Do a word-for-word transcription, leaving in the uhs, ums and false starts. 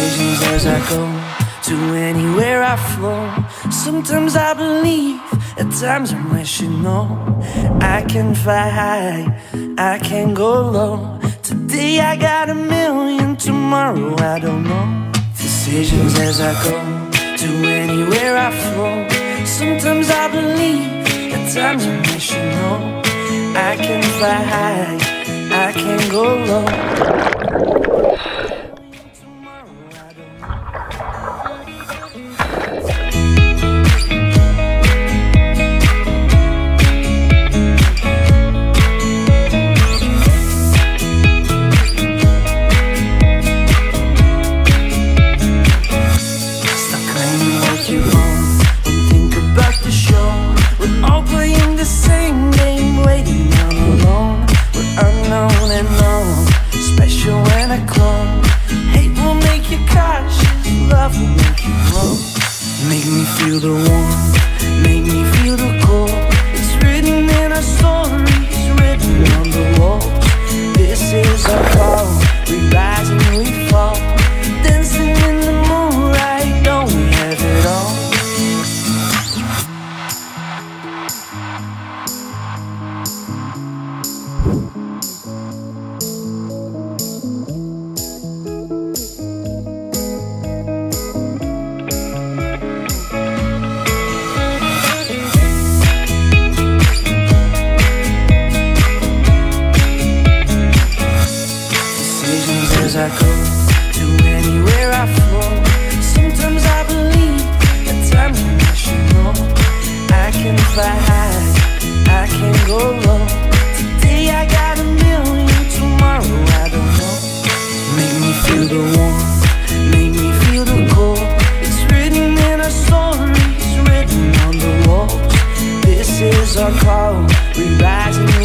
Decisions as I go, to anywhere I flow. Sometimes I believe, at times I'm wishing no. I can fly high, I can go low. Today I got a million, tomorrow I don't know. Decisions as I go, to anywhere I flow. Sometimes I believe, at times I'm wishing no. I can fly high, I can go low. Make me feel the warmth, make me feel the cold. It's written in our stories, written on the walls. This is our call, we rise and we fall. Dancing in the moonlight, don't we have it all? As I go, to anywhere I flow. Sometimes I believe, at times I wish you know. I can fly high, I can go low. Today I got a million, tomorrow I don't know. Make me feel the warmth, make me feel the cold. It's written in our stories, written on the walls. This is our call, we rise and